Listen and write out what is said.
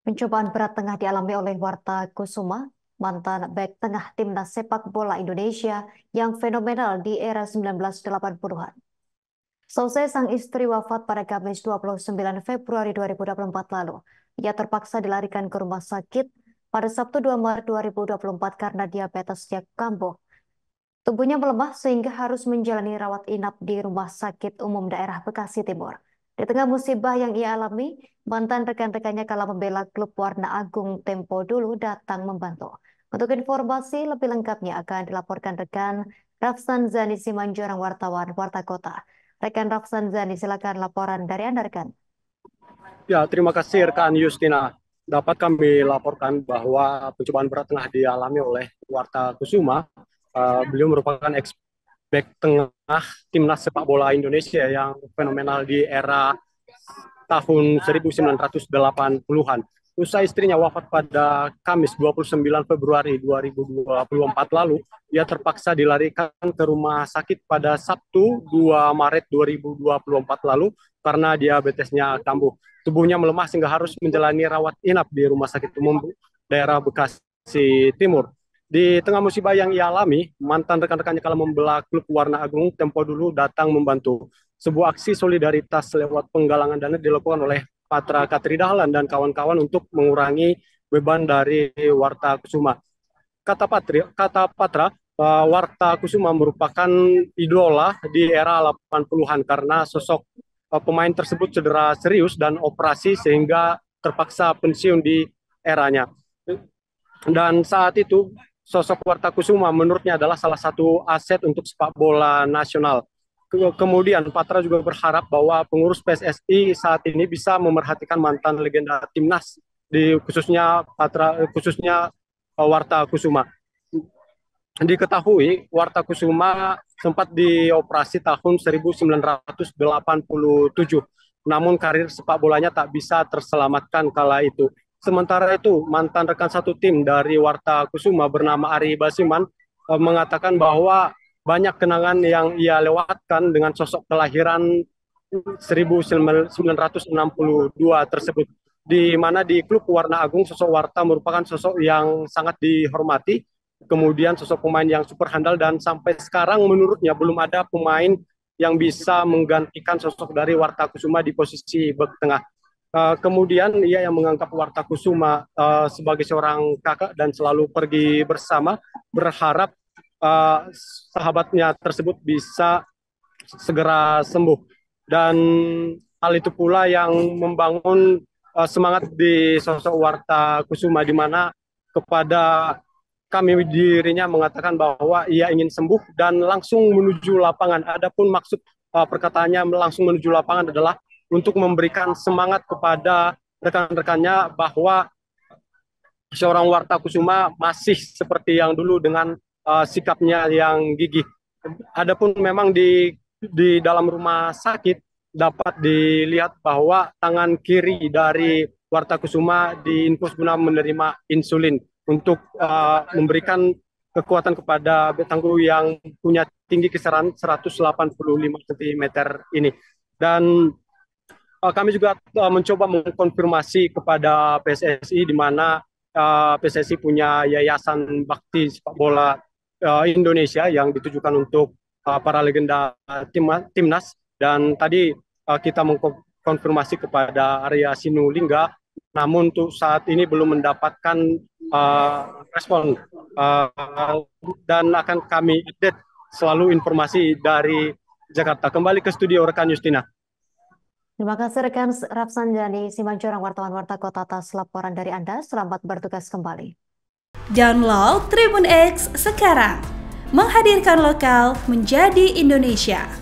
Pencobaan berat tengah dialami oleh Warta Kusuma, mantan bek tengah timnas sepak bola Indonesia yang fenomenal di era 1980-an. Selesai sang istri wafat pada Kamis 29 Februari 2024 lalu, ia terpaksa dilarikan ke rumah sakit pada Sabtu 2 Maret 2024 karena diabetesnya kambuh. Tubuhnya melemah sehingga harus menjalani rawat inap di Rumah Sakit Umum Daerah Bekasi Timur. Di tengah musibah yang ia alami, mantan rekan-rekannya kala membela klub Warna Agung Tempo dulu datang membantu. Untuk informasi lebih lengkapnya akan dilaporkan rekan Rafsan Zani Simanjorang wartawan Warta Kota. Rekan Rafsan Zani, silakan laporan dari Anda rekan. Ya, terima kasih rekan Justina. Dapat kami laporkan bahwa pencobaan berat tengah dialami oleh Warta Kusuma. Beliau merupakan ex-back tengah timnas sepak bola Indonesia yang fenomenal di era tahun 1980-an. Usai istrinya wafat pada Kamis 29 Februari 2024 lalu, ia terpaksa dilarikan ke rumah sakit pada Sabtu 2 Maret 2024 lalu karena diabetesnya kambuh. Tubuhnya melemah sehingga harus menjalani rawat inap di Rumah Sakit Umum Daerah Bekasi Timur. Di tengah musibah yang ia alami, mantan rekan-rekannya kala membela klub Warna Agung Tempo dulu datang membantu. Sebuah aksi solidaritas lewat penggalangan dana dilakukan oleh Patra Katri Dahlan dan kawan-kawan untuk mengurangi beban dari Warta Kusuma. Kata Patra, Warta Kusuma merupakan idola di era 80-an karena sosok pemain tersebut cedera serius dan operasi sehingga terpaksa pensiun di eranya. Dan saat itu sosok Warta Kusuma menurutnya adalah salah satu aset untuk sepak bola nasional. Kemudian Patra juga berharap bahwa pengurus PSSI saat ini bisa memerhatikan mantan legenda timnas di khususnya Warta Kusuma. Diketahui Warta Kusuma sempat dioperasi tahun 1987, namun karir sepak bolanya tak bisa terselamatkan kala itu. Sementara itu, mantan rekan satu tim dari Warta Kusuma bernama Ari Basiman mengatakan bahwa banyak kenangan yang ia lewatkan dengan sosok kelahiran 1962 tersebut, di mana di klub Warna Agung sosok Warta merupakan sosok yang sangat dihormati. Kemudian sosok pemain yang super handal dan sampai sekarang menurutnya belum ada pemain yang bisa menggantikan sosok dari Warta Kusuma di posisi bek tengah. Kemudian ia yang menganggap Warta Kusuma sebagai seorang kakak dan selalu pergi bersama, berharap sahabatnya tersebut bisa segera sembuh. Dan hal itu pula yang membangun semangat di sosok Warta Kusuma, di mana kepada kami dirinya mengatakan bahwa ia ingin sembuh dan langsung menuju lapangan. Adapun maksud perkataannya langsung menuju lapangan adalah untuk memberikan semangat kepada rekan-rekannya bahwa seorang Warta Kusuma masih seperti yang dulu dengan sikapnya yang gigih. Adapun memang di dalam rumah sakit dapat dilihat bahwa tangan kiri dari Warta Kusuma diinfus guna menerima insulin untuk memberikan kekuatan kepada Betanggu yang punya tinggi kisaran 185 cm ini. Dan kami juga mencoba mengkonfirmasi kepada PSSI, di mana PSSI punya yayasan bakti sepak bola Indonesia yang ditujukan untuk para legenda timnas. Dan tadi kita mengkonfirmasi kepada Arya Sinulinga, namun untuk saat ini belum mendapatkan respon, dan akan kami update selalu informasi dari Jakarta. Kembali ke studio rekan Justina. Terima kasih rekan Rafsan Zani Simanjorang wartawan Warta Kota atas laporan dari Anda. Selamat bertugas kembali. Download Tribun X sekarang, menghadirkan lokal menjadi Indonesia.